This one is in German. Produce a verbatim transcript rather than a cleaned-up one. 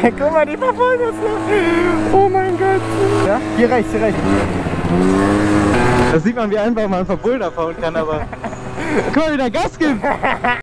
Guck mal, die verfolgen uns noch. Oh mein Gott. Ja, hier rechts, hier rechts. Da sieht man, wie einfach man vom Boulder fahren kann, aber... Guck mal, wie der Gas gibt!